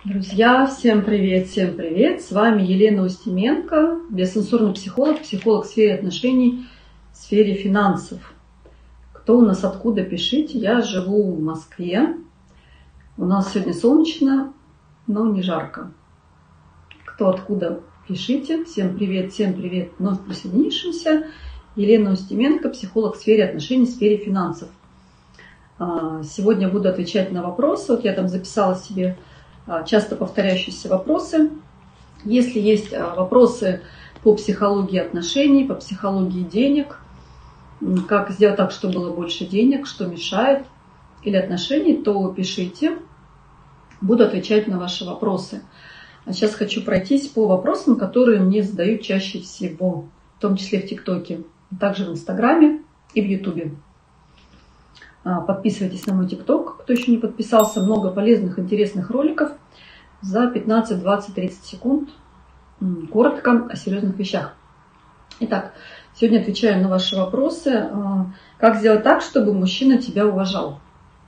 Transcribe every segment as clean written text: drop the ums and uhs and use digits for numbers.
Друзья, всем привет, всем привет! С вами Елена Устименко, биосенсорный психолог, психолог в сфере отношений, в сфере финансов. Кто у нас откуда, пишите. Я живу в Москве. У нас сегодня солнечно, но не жарко. Кто откуда, пишите. Всем привет, вновь присоединившимся. Елена Устименко, психолог в сфере отношений, в сфере финансов. Сегодня буду отвечать на вопросы. Вот я там записала себе часто повторяющиеся вопросы. Если есть вопросы по психологии отношений, по психологии денег, как сделать так, чтобы было больше денег, что мешает, или отношений, то пишите. Буду отвечать на ваши вопросы. А сейчас хочу пройтись по вопросам, которые мне задают чаще всего, в том числе в ТикТоке, также в Инстаграме и в Ютубе. Подписывайтесь на мой ТикТок, кто еще не подписался. Много полезных, интересных роликов за 15, 20, 30 секунд. Коротко о серьезных вещах. Итак, сегодня отвечаю на ваши вопросы. Как сделать так, чтобы мужчина тебя уважал?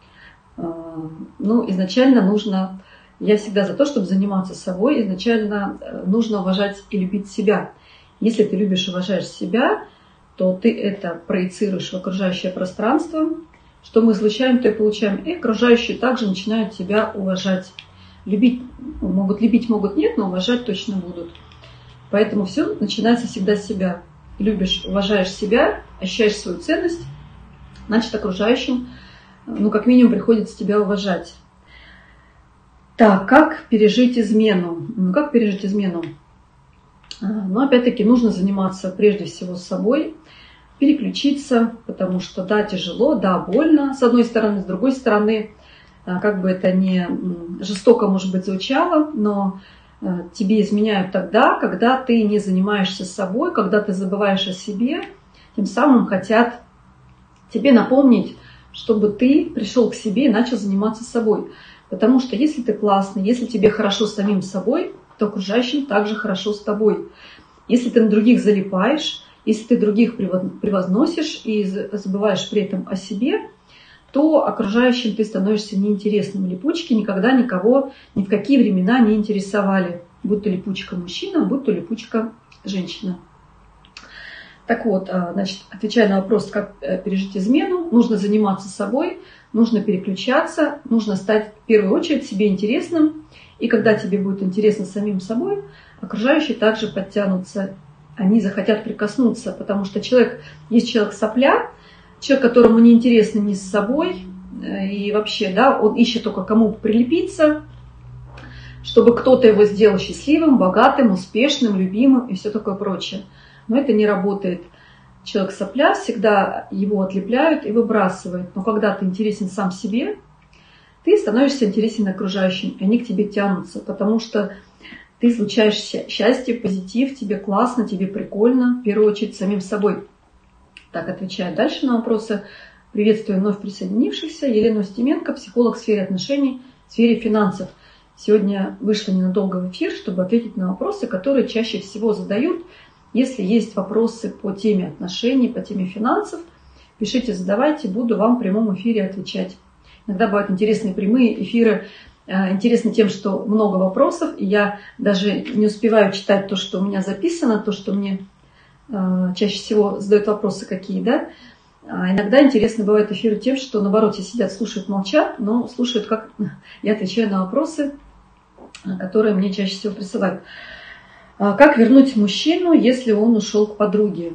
Изначально нужно... Я всегда за то, чтобы заниматься собой. Изначально нужно уважать и любить себя. Если ты любишь и уважаешь себя, то ты это проецируешь в окружающее пространство. Что мы излучаем, то и получаем. И окружающие также начинают тебя уважать. Любить, могут нет, но уважать точно будут. Поэтому все начинается всегда с себя. Любишь, уважаешь себя, ощущаешь свою ценность, значит окружающим, как минимум, приходится тебя уважать. Так, как пережить измену? Как пережить измену? Опять-таки, нужно заниматься прежде всего с собой, переключиться, потому что да, тяжело, да, больно, с одной стороны, с другой стороны, как бы это не жестоко, может быть, звучало, но тебе изменяют тогда, когда ты не занимаешься собой, когда ты забываешь о себе, тем самым хотят тебе напомнить, чтобы ты пришел к себе и начал заниматься собой. Потому что если ты классный, если тебе хорошо с самим собой, то окружающим также хорошо с тобой. Если ты на других залипаешь, если ты других превозносишь и забываешь при этом о себе, то окружающим ты становишься неинтересным. Липучки никогда никого ни в какие времена не интересовали. Будь то липучка мужчина, будь то липучка женщина. Так вот, отвечая на вопрос, как пережить измену, нужно заниматься собой, нужно переключаться, нужно стать в первую очередь себе интересным. И когда тебе будет интересно самим собой, окружающие также подтянутся. Они захотят прикоснуться, потому что есть человек-сопля, человек, которому не интересно ни с собой, и вообще, да, он ищет только кому прилепиться, чтобы кто-то его сделал счастливым, богатым, успешным, любимым и все такое прочее. Но это не работает. Человек-сопля, всегда его отлепляют и выбрасывают. Но когда ты интересен сам себе, ты становишься интересен окружающим, и они к тебе тянутся, потому что ты излучаешь счастье, позитив, тебе классно, тебе прикольно, в первую очередь самим собой. Так, отвечаю дальше на вопросы. Приветствую вновь присоединившихся. Елена Устименко, психолог в сфере отношений, в сфере финансов. Сегодня вышла ненадолго в эфир, чтобы ответить на вопросы, которые чаще всего задают. Если есть вопросы по теме отношений, по теме финансов, пишите, задавайте, буду вам в прямом эфире отвечать. Иногда бывают интересные прямые эфиры, интересно тем, что много вопросов, и я даже не успеваю читать то, что у меня записано, то, что мне чаще всего задают вопросы какие, да. Иногда интересно бывает эфиры тем, что наоборот все сидят, слушают, молчат, но слушают, как я отвечаю на вопросы, которые мне чаще всего присылают. Как вернуть мужчину, если он ушел к подруге?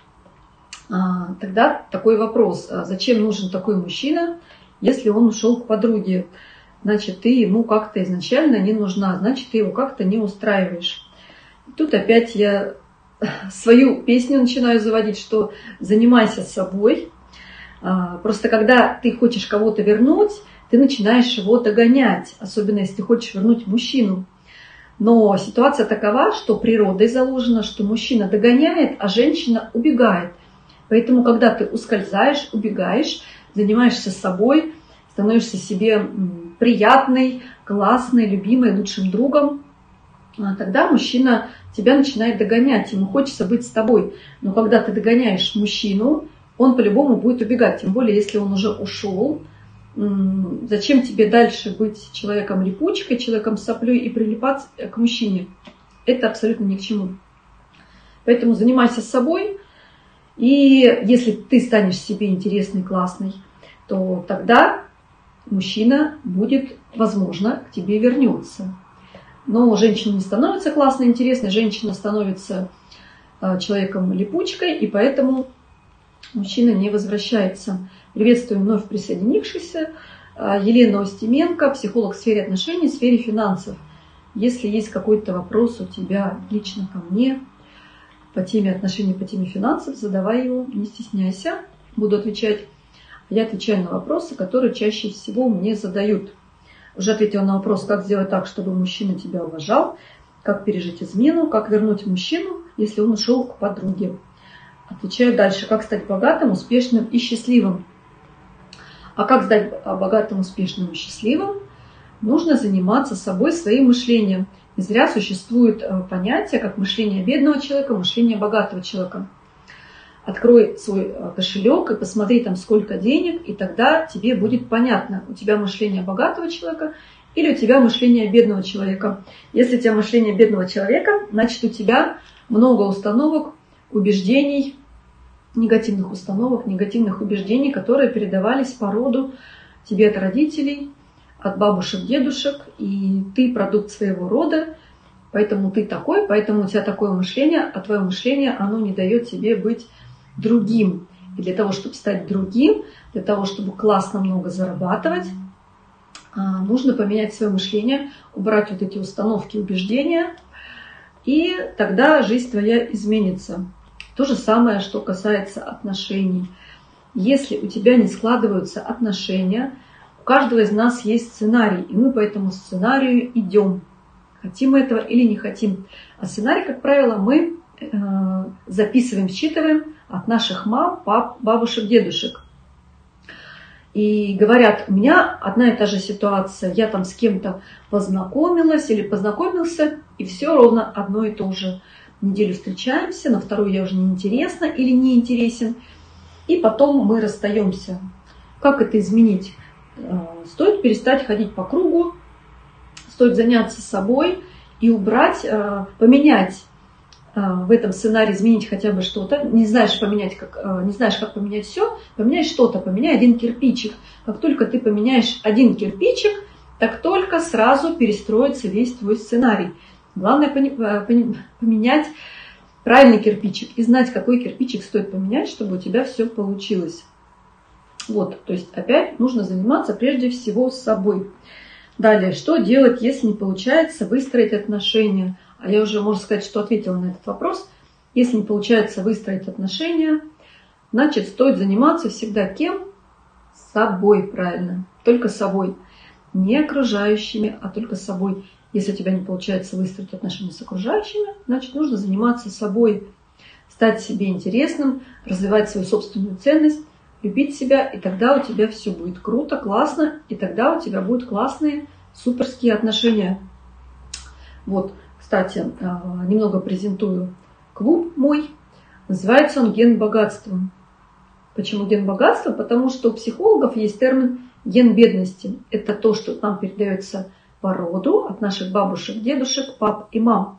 Тогда такой вопрос. Зачем нужен такой мужчина, если он ушел к подруге? Значит, ты ему как-то изначально не нужна, значит, ты его как-то не устраиваешь. Тут опять я свою песню начинаю заводить, что занимайся собой. Просто когда ты хочешь кого-то вернуть, ты начинаешь его догонять, особенно если ты хочешь вернуть мужчину. Но ситуация такова, что природой заложено, что мужчина догоняет, а женщина убегает. Поэтому, когда ты ускользаешь, убегаешь, занимаешься собой, становишься себе приятной, классной, любимой, лучшим другом, тогда мужчина тебя начинает догонять, ему хочется быть с тобой. Но когда ты догоняешь мужчину, он по-любому будет убегать. Тем более, если он уже ушел, Зачем тебе дальше быть человеком-липучкой, человеком-соплей и прилипать к мужчине? Это абсолютно ни к чему. Поэтому занимайся собой. И если ты станешь себе интересной, классной, то тогда мужчина будет, возможно, к тебе вернется. Но женщина не становится классной, интересной, женщина становится человеком-липучкой, и поэтому мужчина не возвращается. Приветствую вновь присоединившихся. Елена Остименко, психолог в сфере отношений, в сфере финансов. Если есть какой-то вопрос у тебя лично ко мне по теме отношений, по теме финансов, задавай его, не стесняйся. Буду отвечать. Я отвечаю на вопросы, которые чаще всего мне задают. Уже ответила на вопрос, как сделать так, чтобы мужчина тебя уважал, как пережить измену, как вернуть мужчину, если он ушел к подруге. Отвечаю дальше, как стать богатым, успешным и счастливым. А как стать богатым, успешным и счастливым? Нужно заниматься собой, своим мышлением. Не зря существует понятие, как мышление бедного человека, мышление богатого человека. Открой свой кошелек и посмотри там, сколько денег, и тогда тебе будет понятно, у тебя мышление богатого человека или у тебя мышление бедного человека. Если у тебя мышление бедного человека, значит у тебя много установок, убеждений, негативных установок, негативных убеждений, которые передавались по роду тебе от родителей, от бабушек, дедушек, и ты продукт своего рода, поэтому ты такой, поэтому у тебя такое мышление, а твое мышление, оно не дает тебе быть другим. И для того, чтобы стать другим, для того, чтобы классно много зарабатывать, нужно поменять свое мышление, убрать вот эти установки, убеждения, и тогда жизнь твоя изменится. То же самое, что касается отношений. Если у тебя не складываются отношения, у каждого из нас есть сценарий, и мы по этому сценарию идем. Хотим мы этого или не хотим. А сценарий, как правило, мы записываем, считываем от наших мам, пап, бабушек, дедушек. И говорят, у меня одна и та же ситуация, я там с кем-то познакомилась или познакомился, и все ровно одно и то же. Неделю встречаемся, на вторую я уже не интересна или не интересен, и потом мы расстаемся. Как это изменить? Стоит перестать ходить по кругу, стоит заняться собой и убрать, поменять в этом сценарии, изменить хотя бы что-то. Не знаешь, как поменять все, поменяй что-то, поменяй один кирпичик. Как только ты поменяешь один кирпичик, так только сразу перестроится весь твой сценарий. Главное поменять правильный кирпичик и знать, какой кирпичик стоит поменять, чтобы у тебя все получилось. Вот, то есть опять нужно заниматься прежде всего с собой. Далее, что делать, если не получается выстроить отношения? А я уже, можно сказать, что ответила на этот вопрос. Если не получается выстроить отношения, значит, стоит заниматься всегда кем? Собой, правильно. Только собой. Не окружающими, а только собой. Если у тебя не получается выстроить отношения с окружающими, значит, нужно заниматься собой, стать себе интересным, развивать свою собственную ценность, любить себя, и тогда у тебя все будет круто, классно, и тогда у тебя будут классные, суперские отношения. Вот, кстати, немного презентую клуб мой. Называется он «Ген богатства». Почему ген богатства? Потому что у психологов есть термин ген бедности. Это то, что нам передается по роду от наших бабушек, дедушек, пап и мам.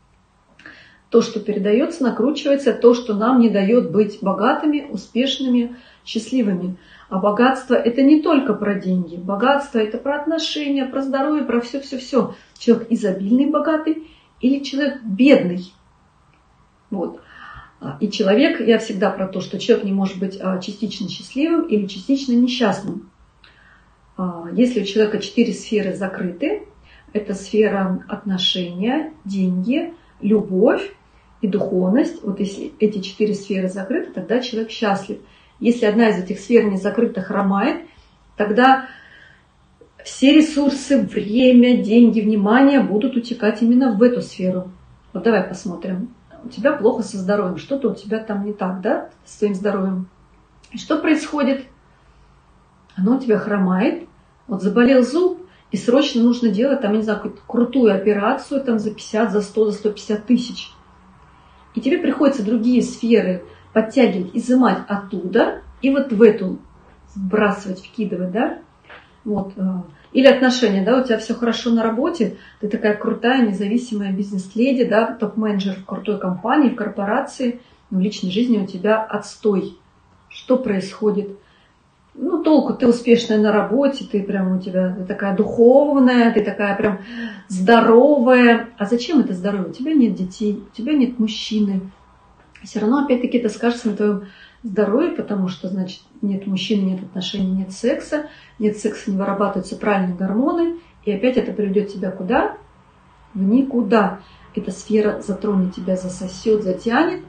То, что передается, накручивается, то, что нам не дает быть богатыми, успешными, счастливыми. А богатство – это не только про деньги. Богатство – это про отношения, про здоровье, про все-все-все. Человек изобильный, богатый или человек бедный. Вот. И человек, я всегда про то, что человек не может быть частично счастливым или частично несчастным. Если у человека 4 сферы закрыты, это сфера отношения, деньги, любовь и духовность. Вот если эти 4 сферы закрыты, тогда человек счастлив. Если одна из этих сфер не закрыта, хромает, тогда все ресурсы, время, деньги, внимание будут утекать именно в эту сферу. Вот давай посмотрим. У тебя плохо со здоровьем, что-то у тебя там не так, да, с твоим здоровьем. И что происходит? Оно у тебя хромает. Вот заболел зуб, и срочно нужно делать, там, я не знаю, какую-то крутую операцию там, за 50, за 100, за 150 тысяч. И тебе приходится другие сферы подтягивать, изымать оттуда, и вот в эту сбрасывать, вкидывать, да? Вот. Или отношения, да, у тебя все хорошо на работе, ты такая крутая, независимая бизнес-леди, да, топ-менеджер в крутой компании, в корпорации, но в личной жизни у тебя отстой. Что происходит? Ну, толку, ты успешная на работе, ты прям у тебя ты такая духовная, ты такая прям здоровая. А зачем это здоровье? У тебя нет детей, у тебя нет мужчины. Все равно, опять-таки, это скажется на твоем здоровье, потому что, значит, нет мужчины, нет отношений, нет секса, не вырабатываются правильные гормоны, и опять это приведет тебя куда? В никуда. Эта сфера затронет тебя, засосет, затянет,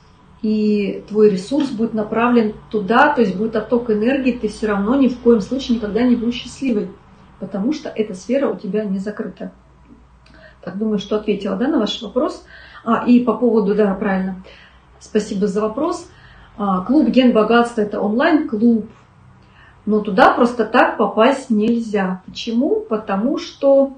и твой ресурс будет направлен туда, то есть будет отток энергии, ты все равно ни в коем случае никогда не будешь счастливой, потому что эта сфера у тебя не закрыта. Так, думаю, что ответила, да, на ваш вопрос. И по поводу, да, правильно, спасибо за вопрос. Клуб «Ген богатства» – это онлайн-клуб, но туда просто так попасть нельзя. Почему? Потому что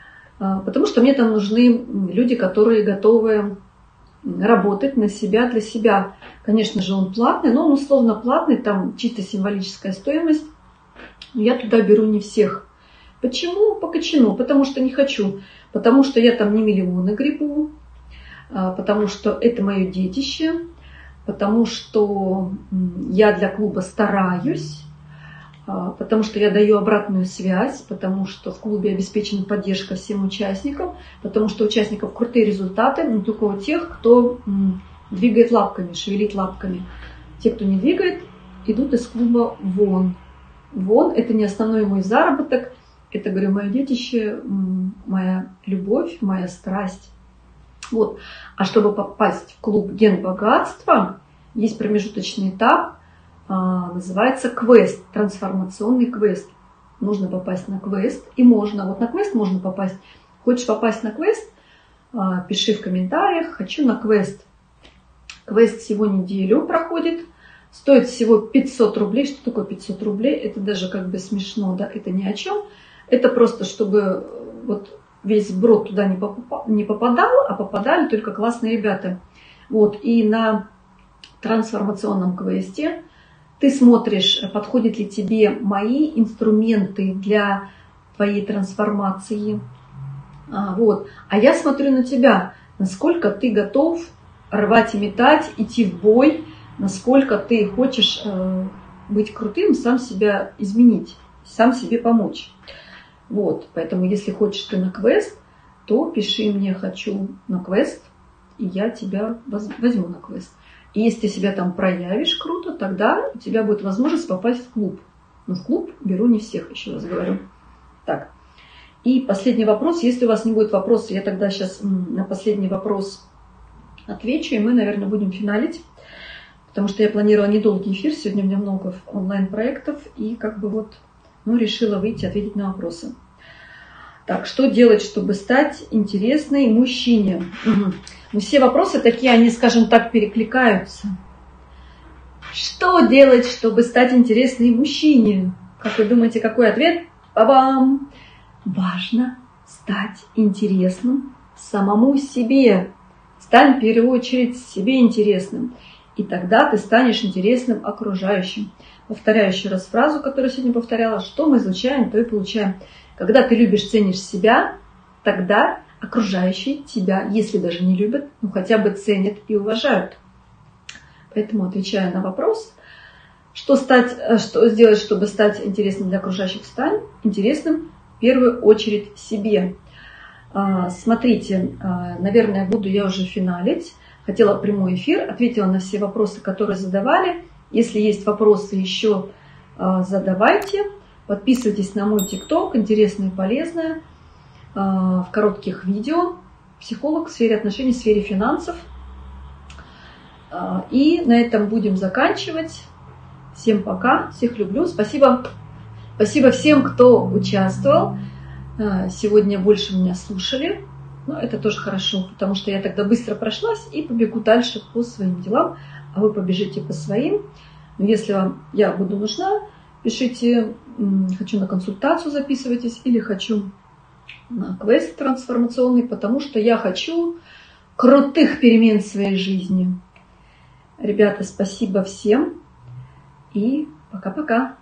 мне там нужны люди, которые готовы работать на себя, для себя. Конечно же, он платный, но он условно платный, там чисто символическая стоимость. Но я туда беру не всех. Почему? По кочану. Потому что не хочу. Потому что я там не миллионы гребу. Потому что это мое детище. Потому что я для клуба стараюсь. Потому что я даю обратную связь, потому что в клубе обеспечена поддержка всем участникам, потому что у участников крутые результаты, но только у тех, кто двигает лапками, шевелит лапками. Те, кто не двигает, идут из клуба вон. Вон – это не основной мой заработок, это, говорю, мое детище, моя любовь, моя страсть. Вот. А чтобы попасть в клуб «Ген богатства», есть промежуточный этап, называется квест, трансформационный квест. Нужно попасть на квест, и можно. Вот на квест можно попасть. Хочешь попасть на квест? Пиши в комментариях. Хочу на квест. Квест всего неделю проходит. Стоит всего 500 рублей. Что такое 500 рублей? Это даже как бы смешно, да? Это ни о чем. Это просто, чтобы вот весь сброд туда не попадал, а попадали только классные ребята. Вот. И на трансформационном квесте ты смотришь, подходят ли тебе мои инструменты для твоей трансформации. Вот. А я смотрю на тебя, насколько ты готов рвать и метать, идти в бой, насколько ты хочешь быть крутым, сам себя изменить, сам себе помочь. Вот. Поэтому, если хочешь ты на квест, то пиши мне «хочу на квест», и я тебя возьму на квест. И если ты себя там проявишь круто, тогда у тебя будет возможность попасть в клуб. Но в клуб беру не всех, еще раз говорю. Так. И последний вопрос. Если у вас не будет вопросов, я тогда сейчас на последний вопрос отвечу, и мы, наверное, будем финалить. Потому что я планировала недолгий эфир. Сегодня у меня много онлайн-проектов. И как бы вот, решила выйти, ответить на вопросы. Так, что делать, чтобы стать интересной мужчине? Но все вопросы такие, они, скажем так, перекликаются. Что делать, чтобы стать интересной мужчине? Как вы думаете, какой ответ? Ба-бам! Важно стать интересным самому себе. Стань в первую очередь себе интересным. И тогда ты станешь интересным окружающим. Повторяю еще раз фразу, которую сегодня повторяла. Что мы изучаем, то и получаем. Когда ты любишь, ценишь себя, тогда окружающие тебя, если даже не любят, хотя бы ценят и уважают. Поэтому, отвечая на вопрос, что сделать, чтобы стать интересным для окружающих, стань интересным в первую очередь себе. Смотрите, наверное, буду я уже финалить. Хотела прямой эфир, ответила на все вопросы, которые задавали. Если есть вопросы еще, задавайте. Подписывайтесь на мой ТикТок, интересное и полезное. В коротких видео. Психолог в сфере отношений, в сфере финансов. И на этом будем заканчивать. Всем пока, всех люблю. Спасибо всем, кто участвовал. Сегодня больше меня слушали. Но это тоже хорошо, потому что я тогда быстро прошлась и побегу дальше по своим делам, а вы побежите по своим. Но если вам я буду нужна, пишите «хочу на консультацию», записывайтесь, или «хочу на квест трансформационный», потому что я хочу крутых перемен в своей жизни. Ребята, спасибо всем и пока-пока.